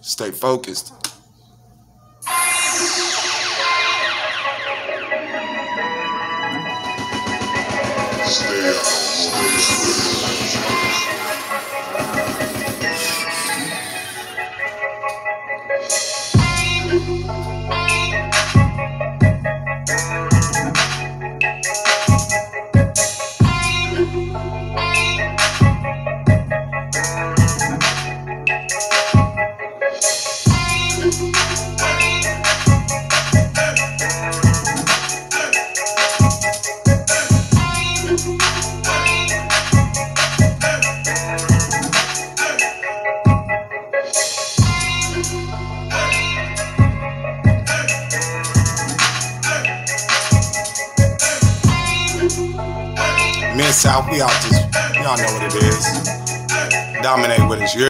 Stay focused. Mid-South, we out this. Y'all know what it is. Dominate with us.